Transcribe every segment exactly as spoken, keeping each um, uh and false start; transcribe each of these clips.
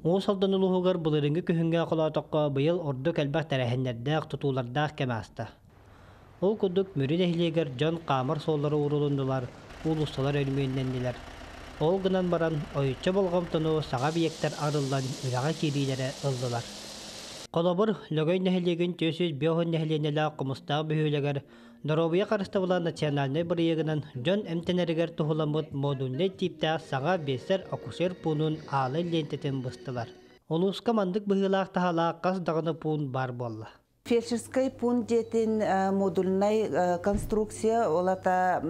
Ол салдан улуғығар бұлырыңғы күхінге қолатыққа бұйыл орды кәлбәқ тәрәхенлердәқ тұтулардақ кәмәсті. Ол күдік мүрін әхілегер жон қамыр соллары урулындылар, улусталар өлмейінденділер. Ол гынан баран ойытчы болғамтыну саға биектер арылдан үраға керейлері ылдылар. Қолабыр лөгөй нәхілеген төсіз беуғын нәхіленелі құмыстағы бүйілегер Доробия қарысты болан национальный бірегінен жон әмтенерігер тұхыламыд модульный типті саға бесер акушер пунын алы лентетін бұстылар. Олус командық бұғылақ тағала қас дағыны пун бар болла. Фельдшерский пункт детин модульный конструкция олата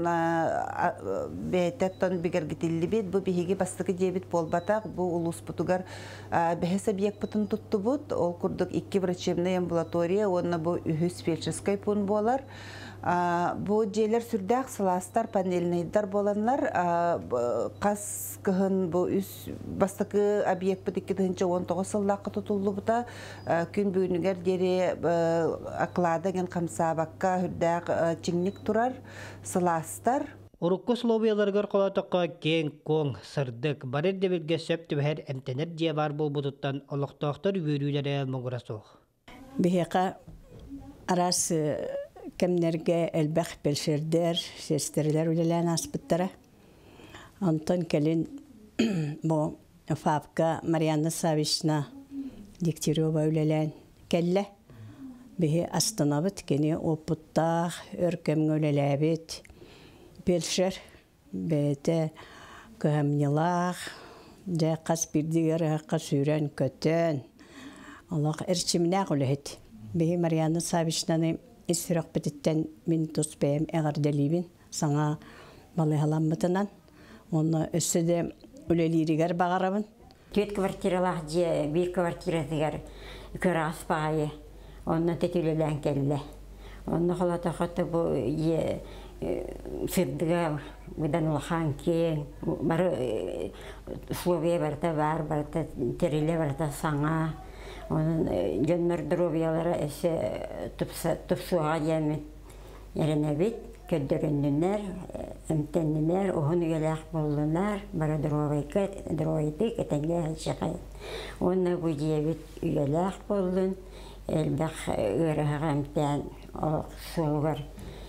бететтон бигергитилли бит бу биһиги бастыгы дебит болбатак бу улус бутугар бехесе биек бутун туттубут ол курдук икки врачебный амбулатория онна бу үһүс фельдшерский пункт болар. Бу жерлер сүрдәк сыластар панельныйдар боланлар кас кыһын бу үс бастыкы объект бит икки тыгынча он тогуз сыллакка тутулду бута күн бүгүнүгер дере аклада ген камсабакка хүрдәк чиңник турар сыластар. Урукку словияларгар колатакка кең коң сырдык барыр дебилге сөп түбәр эмтенер дие бар бул бутуттан олоктоктор үрүләре муграсох. Бихека арас кемнерге элбэх белшердер, сестерлер үлелән аспыттара. Антон Келин бу Фавка Марьяна Савична Дегтярева үлелән келле. Бихе астанабыт кене опуттах өркем үлеләбит. Белшер бете көмнелах дә кас бирдигәр кас үрән көтен. Аллах эрчимнә гөләт. Бихе Марьяна Савичнаны Исрак битеттен мин туспем эгерделибин саңа балыгаламмытынан оны өссөдө үлелиригер багарабын. Төт квартиралах же бир квартиратыгар көрас багы оны тетүлелән келле. Оны халата хатта бу е фидга бидан улхан ке бар Словия барта бар барта териле барта саңа onun gönmer drobiyalara ese tupsa tupsuğa yemin yerine bit ködürünler emtenler ohun gelak bulunlar bara drobika droidik etenge şakay onun bu diyebit gelak bulun elbaq ırağamtan o soğur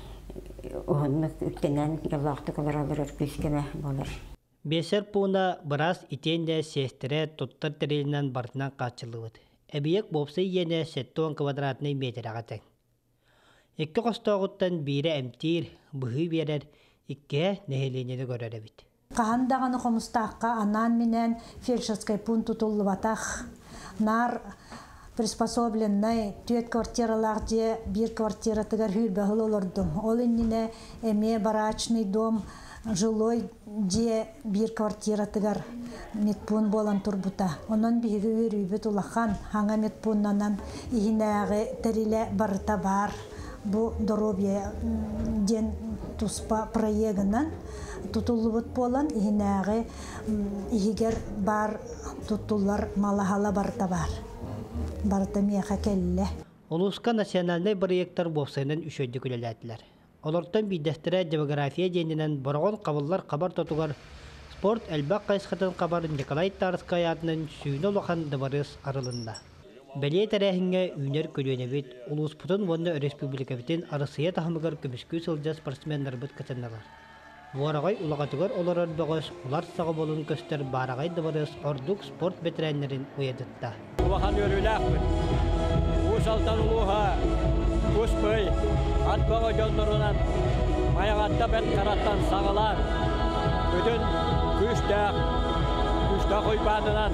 ohun üttenen gelakты kılarlar küskeme bulur. Beser puna biraz itende sestere tuttar terinden bartnan kaçılıdı. Ebiyek bopsa yene setton kvadratny metre agatan. Ikki qostoğuttan biri emtir, buhi berer, ikki nehelenede görere bit. Qahandagany qomustaqqa anan menen фельдшерский пункт tutulbataq. Nar приспособленный төт квартиралар же бир квартира тыгар хүлбе олордум. Ол инне эме барачный дом жилой же бир квартира тыгар медпун болан турбута. Онон биги үрүбүт улахан ханга медпуннан ихинеге териле барта бар. Бу доробия ден туспа проегынан тутулубут болан ихинеге ихигер бар тутуллар малахала барта бар. Барта меха келле. Улуска национальный проекттар болсайнан үшөйдү күлеләтләр. Олортан бидәстере демография денинен боргон кабыллар кабар тотугар спорт элбак кайсхатын кабар Николай Тарскай атынан сүйнө лохан дыбарыс арылында. Беле тарихинге үнер көлөнебит улуспутун вонда республикабитин арысыя тахмыгар көмүскү сылжа спортсмендер бит катынналар. Буарагай улагатыгар олорор бөгөс улар сагы болун көстөр барагай дыбарыс ордук спорт ветеринерин уядытта. Улахан өрүләкпин. Усалтан улуха Куспай, атбаға жонларынан, маяғатта бәт қараттан сағылар, өтін күштәк, күштәк ойпадынан,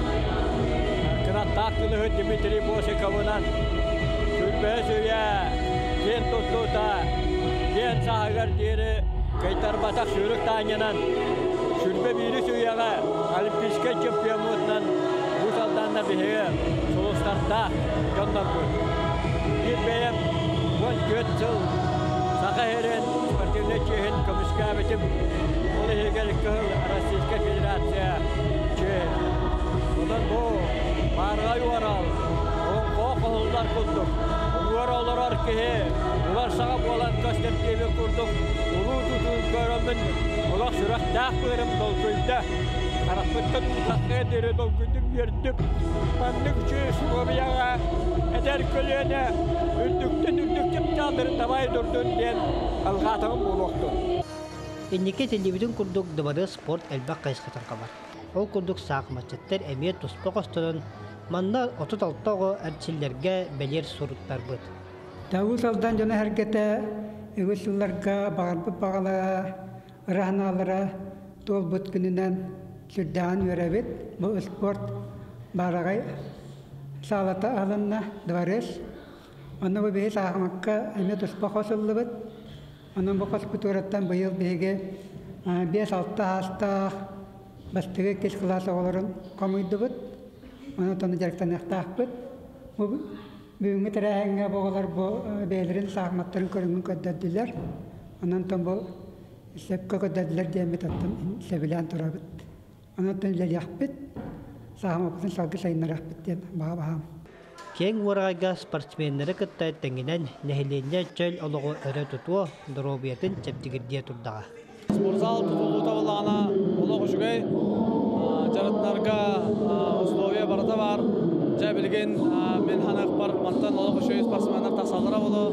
қынаттақ күлігі Дмитрий Босиковынан, сүрбе сүйе, кен тұттута, кен сағығар дері, кайтар батақ сүрік таңынан, сүрбе бейді сүйеға, олимпийске чемпионатынан, Усалтанна бігеге, сұлыстарда жонлар көз. Гибеем, вот гөтсел, сахарен, спортивный чехин, комиссия, олегер кыл, Российская Федерация, чех. Одан бу, баргай орал, он қоқылдар күлдік, оралар аркеге, олар саға болан көстертебе күрдік, ұлу тұтуын көрімін, олар сүрақтақ көрім дол күлді, қарақпыттың ұтаққа дері дол күлдің yerdük. Mandık çüş kobiyağa eder kölüne ürdüktün ürdüktün çaldırın tabay durdun diyen algatağım oluktu. Иннеке телевизион курдук дыбары спорт элбак кайсқытар кабар. Ол курдук саақ матчаттар эмиет туспақ остонун манна отут алтағы әрчиллерге бәлер суруттар бұд. Тауыз алдан жана әргеті өсіллерге бағарбы бағала ұрағыналары тол бұд күнінен сүрдәғын өрәбет. Бұл спорт барағай сағалата алынна дворес. Оны бұл бейі сағымаққа әмет ұспақ осылы бұд. Onun bu kuturadan bu yıl bege beş altı hasta bastığı keş klası oların komuydu bud. Onu tonu jarktan yaktakbud. Bu büyüğü terahenge boğalar bu beylerin sağmatların körünün köddediler. Onun ton bu sepka köddediler diye metattım sevilen turabud. Onun ton ileri yakbud. Sağmatın salgı sayınlar yakbud diye bağa bağım. Кең уарайга спортсмендері кыттай тәңінен нәхиленне чөл олығы өрі тұтуы дұробиятын чәптігірдия тұрдаға. Спортзал тұтылу табылағына олығы жүгей жарытнарға условия барыда бар. Жай білген мен ханақ бар мантан олығы шөй спортсмендер тасалыра болу.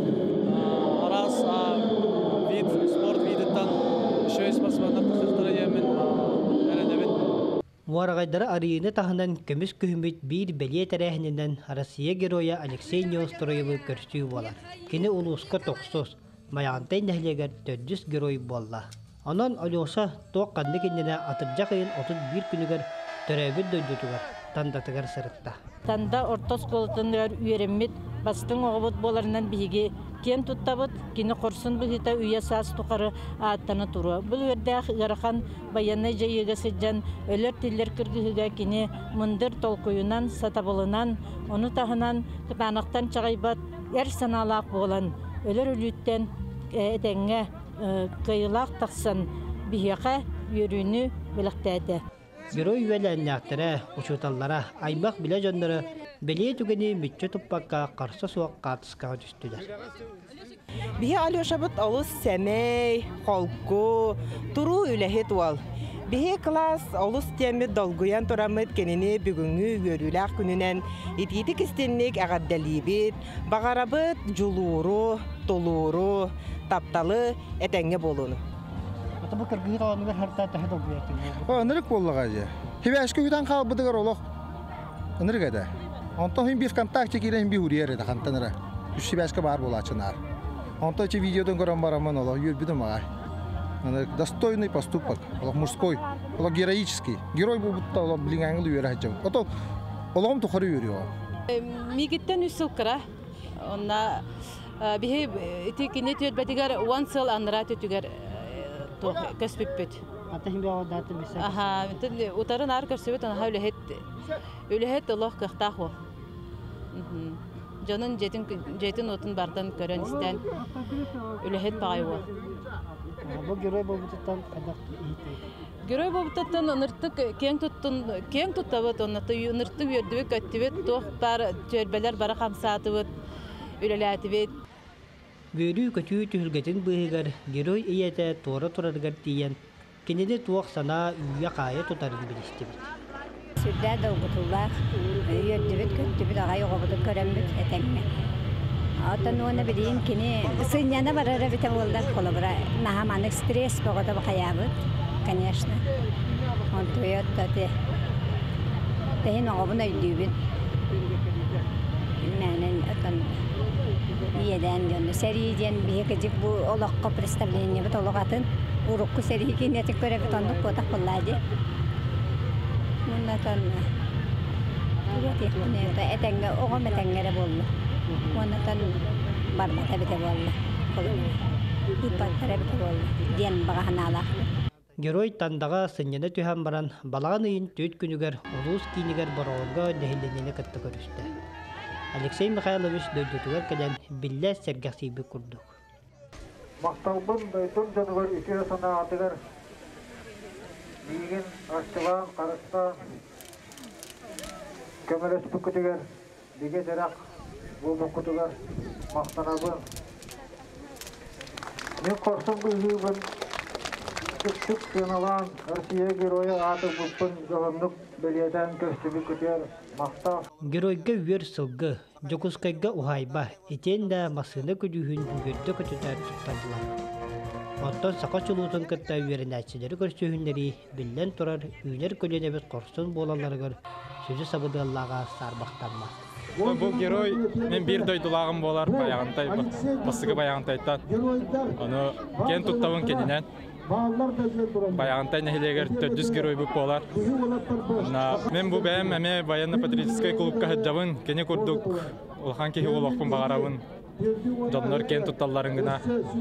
Арас вид, спорт видіттен шөй спортсмендер тасалыра емен әрінебін. Уарагайдары арыйыны тахынан көміс күхімет бір бәлие тәрәхінен Россия героя Алексей Неостроевы көрсүү болар. Кені улуска тоқсыз, маяғантай нәхлегер төрдіс герой болла. Онан Алеша тоқ қанды кеніне атыржақ айын отыз бір күнігер төрәбіт дөйдетігер, тандатығар сырытта. Танда ортос қолытынығар үйереммет бастың оғыбыт боларынан бігі кен тұттабыт, кені қорсын бұғыта үйе саас тұқары аттаны тұру. Бұл өрдәқ ғарақан баянай жайыға сәджан өлер тілер кіргіға кені мұндыр толқойынан, сатабылынан, оны тағынан қытанақтан чағайбат әр саналақ болан. Өлер өліттен әтәңе қайылақ тақсан бігеға үйеріні біліқтәді. Герой үйеләннәқтірі, ұшуталлара, аймақ біле жонлары беле түгені мүтчі тұппаққа қарсы суақ қатысқаға түстілер. Бихе Алеша бұт олыс сәмей, қолку, тұру үләхет ол. Бихе класс олыс темі долгуян тұрамыд кенені бүгінгі өріләқ күнінен итеті кістенлік әғаддәлейбет, бағарабыт жұлуыру, толуыру, тапталы әтәңе болуыны. Ата бұл кіргігі қаланығыр харта тәхет ол бұяқтың. Önürük bollağa diye. Hibe eski hüdan kalbıdıgar olaq. Önürük ede. Ondan hüm bir kontak çekilen bir huriyer ede kantanıra. Üç hibe eski bar bola açınar. Ondan çe videodan gören baramın olaq yürübüdüm ağa. Достойный поступок, олaq мужской, олaq героический. Герой бұл бұтта олaq білін аңылы үйері әджем. Ото олағым тұқыры үйері оға. Мигеттен үсіл кіра. Онна бихе текіне түйетбәтігер он сыл аныра төтігер көспіппет. Аха, утарын ар көрсөбөт ана үлехет. Үлехет Аллах кыхтаху. Жанын жетин жетин отун бардан көрөн истен. Үлехет багайва. Бу герой болбутуттан кадак. Герой болбутуттан ныртык кең туттун, кең туттабыт, оннаты ныртык үрдүбөк көттүбөт, тох бар төрбелер бара камсаатыбыт. Үлеләтибет. Бөрү көтүү түһүлгетин быһыгар герой ийете тора тураргар тиен. Кенеде туақ сана үйе қайы тұтарын білістебет. Сүрдә долгутуллар, үйердібет, көттібет, ағай оғабыды көрәмбет әтәңме. Атын оны білейін кені, сыйняна барара біте болдар қолы бұра. Нахаманық стресс боғыда бұқаябыт, конечно. Он туйот тәте. Тәйін оғабын өйдүйбін. Мәнін ұтын иеден жонды. Сәрейден бейкіжік бұл олыққа представление бұт олығатын. Урукку сериги не текоре бетондук бота коллади. Мунна тонна. Тугати не та этенге ого метенгере болду. Мунна тон бармата бете болду. Колуна. Ипаттаре бете болду. Ден баганала. Герой тандага сыннене түһәм баран балаган ыйын төт күнүгер улус кинигер боролга дехилленене кытты көрүстө. Алексей Михайлович дөйдөтүгөр келен билле сергасыйбы курдук. Мақталбын дойдым жанығыр үке сана атығыр бейген аштыған қарыста көмелес бүкітігер беге жарақ бұл бүкітігер мақтанабын. Мен қорсын бұйғыбын Küçük sınılan Россия героя аты бұлпын ғылымдық біледен көрсібі көтер мақта. Геройга үйер сылғы, жокускайга ухайба, етен да масыны көдүйін бүгерді көтетер тұттадылар. Оттон сақа чулуутын кытта үйерін әтсілері көрсөйінлері білден тұрар үйнер көленебет қорсын болаларығыр сөзі сабыдығылаға сарбақтанма. Бұл герой мен бір дойдулағым болар баяғынтай, басығы баяғынтайттан. Оны кен тұттауын кенінен. Баяғынтай нәхилегер төрт жүз герой бұп болар. Мен бұл бәйім әме военно-патриотическай клубқа хыджабын, кені күрдік ұлған кехи олықпын бағарабын. Жонлар кен тұтталарын ғына.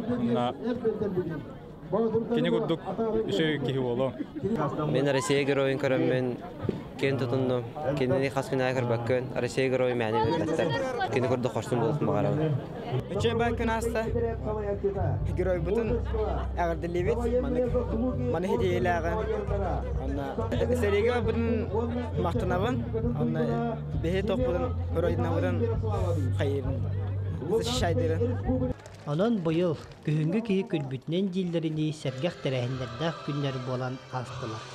Кені күрдік үші кехи олы. Мен Россия героин көрім, мен кен тұтындым. Кенені қасқын айқыр бәккен, Россия герой мәне бәттәр. Кені күрді қорсын болсын бағарабын. Üçe bakın hasta. Герой бүтін әғірділі бет, маны хедейләғын. Сәрегі бүтін мақтынабын, бәхе тоқ бүтін, ұрайдына бүтін қайырын. Шайдырын. Онон бұйыл күхінгі кейі күлбүтінен дейлеріні сәргәқ тәрәхіндерді күнлері болан астылар.